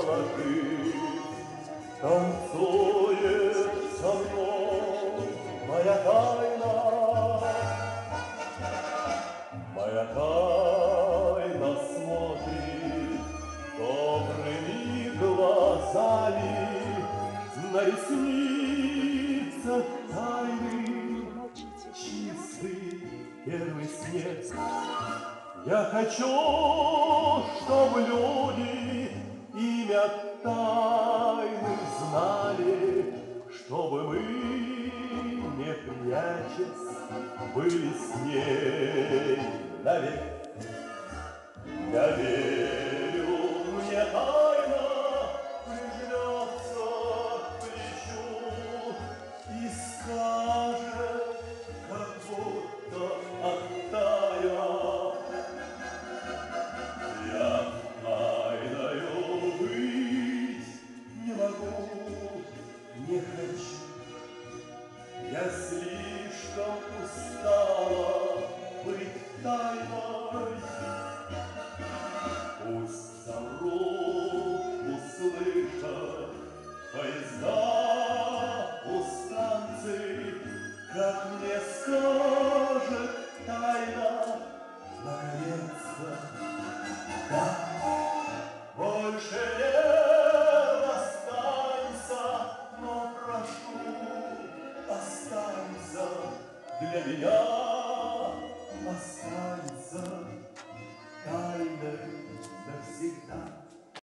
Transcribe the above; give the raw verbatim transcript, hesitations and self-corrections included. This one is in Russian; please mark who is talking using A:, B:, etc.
A: золотых танцует со мной моя тайна, моя тайна смотрит добрыми глазами на ресницах тайны чистый первый снег. Я хочу, чтобы люди имя тайны знали, чтобы мы, не прячась, были с ней навек. Я верю, мне тайна прижмется к плечу и скажет, как будто оттаял. Я тайною быть не могу, не хочу. Я слишком устала быть тайной. Пусть замрут, услышат поезда у станций, как мне скажет тайна, наконец-то, да, больше не расстанься, но прошу, останься для меня.